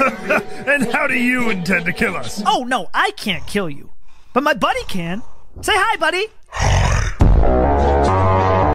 And how do you intend to kill us? Oh, no, I can't kill you. But my buddy can. Say hi, buddy.